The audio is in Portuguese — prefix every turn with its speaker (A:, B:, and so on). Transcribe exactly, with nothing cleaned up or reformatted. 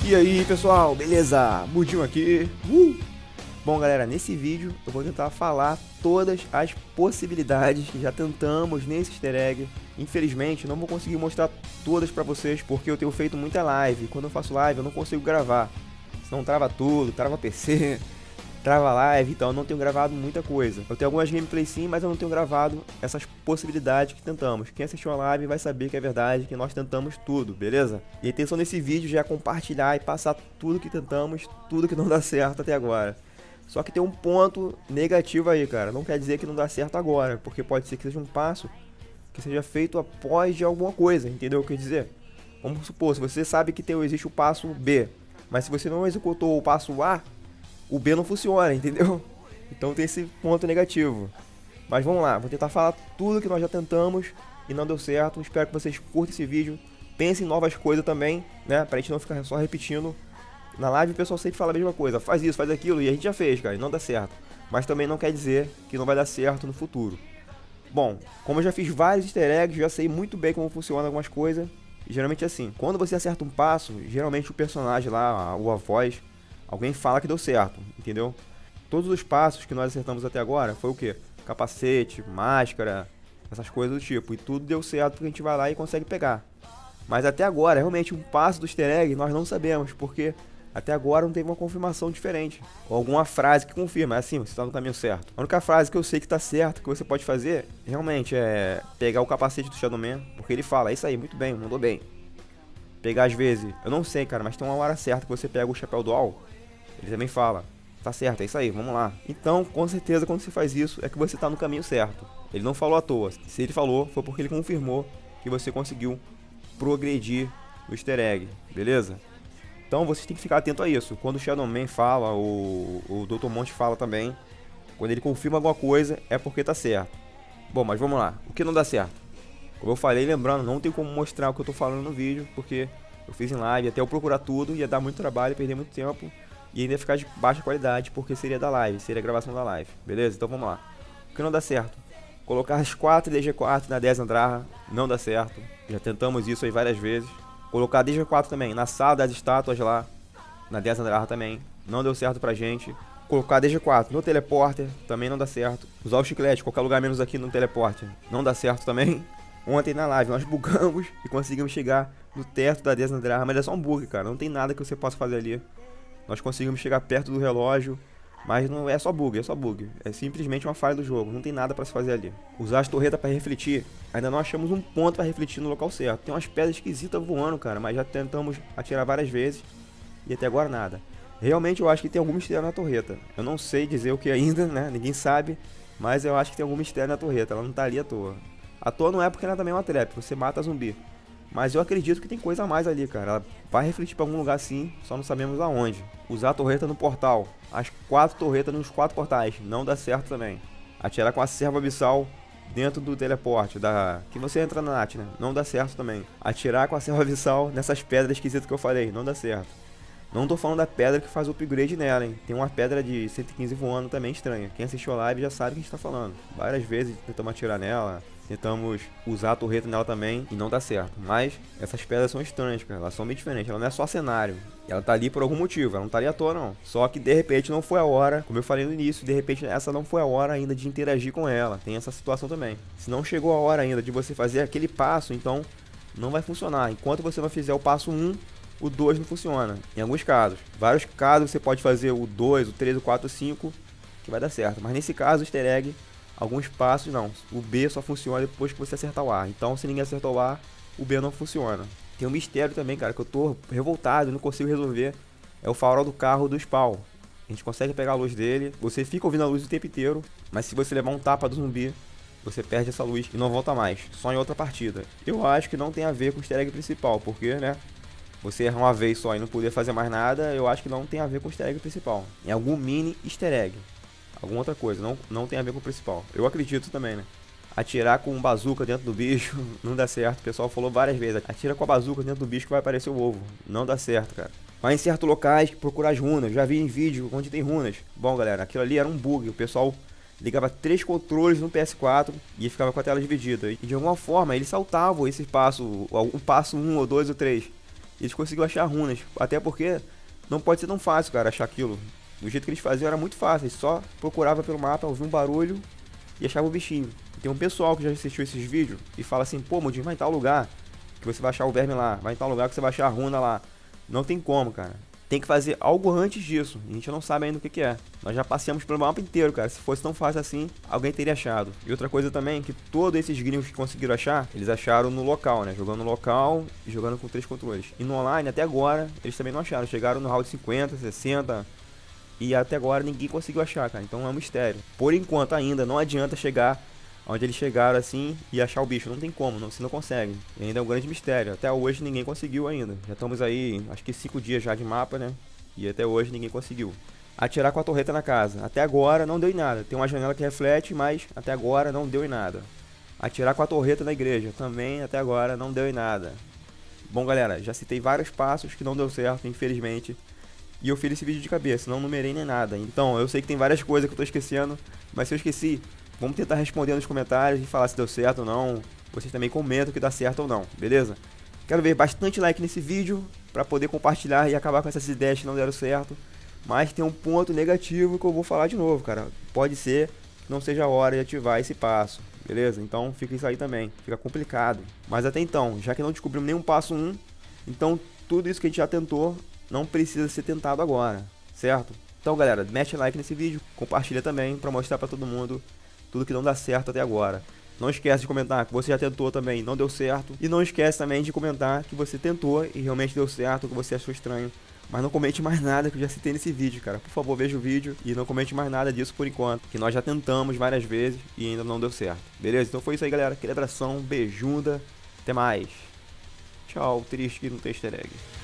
A: E aí pessoal, beleza? Mudinho aqui. Uh! Bom galera, nesse vídeo eu vou tentar falar todas as possibilidades que já tentamos nesse easter egg. Infelizmente não vou conseguir mostrar todas pra vocês porque eu tenho feito muita live. Quando eu faço live eu não consigo gravar, senão trava tudo, trava P C, trava live, então eu não tenho gravado muita coisa. Eu tenho algumas gameplays sim, mas eu não tenho gravado essas possibilidades que tentamos. Quem assistiu a live vai saber que é verdade, que nós tentamos tudo, beleza? E a intenção desse vídeo já é compartilhar e passar tudo que tentamos, tudo que não dá certo até agora. Só que tem um ponto negativo aí, cara. Não quer dizer que não dá certo agora, porque pode ser que seja um passo que seja feito após de alguma coisa, entendeu o que eu quer dizer? Vamos supor, se você sabe que tem, existe o passo B, mas se você não executou o passo A, o B não funciona, entendeu? Então tem esse ponto negativo. Mas vamos lá, vou tentar falar tudo que nós já tentamos e não deu certo. Espero que vocês curtem esse vídeo. Pensem em novas coisas também, né? Pra gente não ficar só repetindo. Na live o pessoal sempre fala a mesma coisa. Faz isso, faz aquilo, e a gente já fez, cara, e não dá certo. Mas também não quer dizer que não vai dar certo no futuro. Bom, como eu já fiz vários easter eggs, já sei muito bem como funciona algumas coisas. E geralmente é assim, quando você acerta um passo, geralmente o personagem lá, ou a voz, alguém fala que deu certo, entendeu? Todos os passos que nós acertamos até agora foi o quê? Capacete, máscara, essas coisas do tipo. E tudo deu certo porque a gente vai lá e consegue pegar. Mas até agora, realmente um passo do easter egg nós não sabemos, porque até agora não teve uma confirmação diferente. Ou alguma frase que confirma, é assim, você está no caminho certo. A única frase que eu sei que está certa, que você pode fazer, realmente é pegar o capacete do Shadow Man, porque ele fala, é isso aí, muito bem, mandou bem. Pegar às vezes, eu não sei, cara, mas tem uma hora certa que você pega o chapéu dual, ele também fala, tá certo, é isso aí, vamos lá. Então, com certeza, quando você faz isso, é que você tá no caminho certo. Ele não falou à toa. Se ele falou, foi porque ele confirmou que você conseguiu progredir no easter egg, beleza? Então, vocês têm que ficar atento a isso. Quando o Shadow Man fala, o, o doutor Monte fala também, quando ele confirma alguma coisa, é porque tá certo. Bom, mas vamos lá. O que não dá certo? Como eu falei, lembrando, não tem como mostrar o que eu tô falando no vídeo, porque eu fiz em live, até eu procurar tudo, ia dar muito trabalho, perder muito tempo. E ainda ia ficar de baixa qualidade, porque seria da live, seria a gravação da live, beleza? Então vamos lá. O que não dá certo? Colocar as quatro D G quatro na dez Andrara, não dá certo. Já tentamos isso aí várias vezes. Colocar D G quatro também na sala das estátuas lá, na dez Andrara também, não deu certo pra gente. Colocar D G quatro no teleporter, também não dá certo. Usar o chiclete, qualquer lugar menos aqui no teleporter, não dá certo também. Ontem na live nós bugamos e conseguimos chegar no teto da dez Andrara, mas é só um bug, cara, não tem nada que você possa fazer ali. Nós conseguimos chegar perto do relógio, mas não é só bug, é só bug. É simplesmente uma falha do jogo, não tem nada pra se fazer ali. Usar as torretas pra refletir, ainda não achamos um ponto pra refletir no local certo. Tem umas pedras esquisitas voando, cara, mas já tentamos atirar várias vezes e até agora nada. Realmente eu acho que tem algum mistério na torreta. Eu não sei dizer o que ainda, né, ninguém sabe, mas eu acho que tem algum mistério na torreta, ela não tá ali à toa. À toa não é porque ela também é uma trap, você mata zumbi. Mas eu acredito que tem coisa a mais ali, cara. Ela vai refletir pra algum lugar sim, só não sabemos aonde. Usar a torreta no portal. As quatro torretas nos quatro portais. Não dá certo também. Atirar com a serva abissal dentro do teleporte. Da... que você entra na Nat, né? Não dá certo também. Atirar com a serva abissal nessas pedras esquisitas que eu falei. Não dá certo. Não tô falando da pedra que faz o upgrade nela, hein. Tem uma pedra de cento e quinze voando também estranha. Quem assistiu a live já sabe o que a gente tá falando. Várias vezes tentamos atirar nela. Tentamos usar a torreta nela também e não dá certo. Mas essas pedras são estranhas, cara. Elas são bem diferentes. Ela não é só cenário. Ela tá ali por algum motivo. Ela não tá ali à toa, não. Só que de repente não foi a hora. Como eu falei no início, de repente essa não foi a hora ainda de interagir com ela. Tem essa situação também. Se não chegou a hora ainda de você fazer aquele passo, então não vai funcionar. Enquanto você não fizer o passo um, o dois não funciona. Em alguns casos. Vários casos você pode fazer o dois, o três, o quatro, o cinco, que vai dar certo. Mas nesse caso o easter egg, alguns passos não, o B só funciona depois que você acertar o A. Então se ninguém acertou o A, o B não funciona. Tem um mistério também, cara, que eu tô revoltado e não consigo resolver. É o farol do carro do spawn. A gente consegue pegar a luz dele, você fica ouvindo a luz o tempo inteiro, mas se você levar um tapa do zumbi, você perde essa luz e não volta mais, só em outra partida. Eu acho que não tem a ver com o easter egg principal, porque, né, você errar uma vez só e não poder fazer mais nada, eu acho que não tem a ver com o easter egg principal. Em algum mini easter egg. Alguma outra coisa, não, não tem a ver com o principal. Eu acredito também, né? Atirar com um bazuca dentro do bicho não dá certo. O pessoal falou várias vezes. Atira com a bazuca dentro do bicho que vai aparecer o ovo. Não dá certo, cara. Vai em certos locais procurar as runas. Já vi em vídeo onde tem runas. Bom, galera, aquilo ali era um bug. O pessoal ligava três controles no P S quatro e ficava com a tela dividida. E de alguma forma ele saltava esse passo, um passo um ou dois ou três. eles conseguiram achar runas. Até porque não pode ser tão fácil, cara, achar aquilo. Do jeito que eles faziam era muito fácil. Eles só procurava pelo mapa, ouvia um barulho e achava o bichinho. Tem um pessoal que já assistiu esses vídeos e fala assim: pô, Mudinho, vai em tal lugar que você vai achar o verme lá. Vai em tal lugar que você vai achar a runa lá. Não tem como, cara. Tem que fazer algo antes disso. A gente não sabe ainda o que, que é. Nós já passeamos pelo mapa inteiro, cara. Se fosse tão fácil assim, alguém teria achado. E outra coisa também, que todos esses gringos que conseguiram achar, eles acharam no local, né? Jogando no local e jogando com três controles. E no online, até agora, eles também não acharam. Chegaram no round cinquenta, sessenta... E até agora ninguém conseguiu achar, cara. Então é um mistério. Por enquanto ainda, não adianta chegar onde eles chegaram assim e achar o bicho. Não tem como, não, você não consegue. E ainda é um grande mistério. Até hoje ninguém conseguiu ainda. Já estamos aí, acho que cinco dias já de mapa, né? E até hoje ninguém conseguiu. Atirar com a torreta na casa. Até agora não deu em nada. Tem uma janela que reflete, mas até agora não deu em nada. Atirar com a torreta na igreja. Também até agora não deu em nada. Bom, galera, já citei vários passos que não deu certo, infelizmente. E eu fiz esse vídeo de cabeça, não numerei nem nada. Então, eu sei que tem várias coisas que eu tô esquecendo, mas se eu esqueci, vamos tentar responder nos comentários e falar se deu certo ou não. Vocês também comentam que dá certo ou não, beleza? Quero ver bastante like nesse vídeo, pra poder compartilhar e acabar com essas ideias que não deram certo. Mas tem um ponto negativo que eu vou falar de novo, cara. Pode ser que não seja a hora de ativar esse passo, beleza? Então fica isso aí também, fica complicado. Mas até então, já que não descobrimos nenhum passo um, então tudo isso que a gente já tentou não precisa ser tentado agora, certo? Então, galera, mete like nesse vídeo, compartilha também para mostrar para todo mundo tudo que não dá certo até agora. Não esquece de comentar que você já tentou também e não deu certo. E não esquece também de comentar que você tentou e realmente deu certo, que você achou estranho. Mas não comente mais nada que eu já citei nesse vídeo, cara. Por favor, veja o vídeo e não comente mais nada disso por enquanto, que nós já tentamos várias vezes e ainda não deu certo. Beleza? Então foi isso aí, galera. Aquele abração, beijunda, até mais. Tchau, triste que não tem easter egg.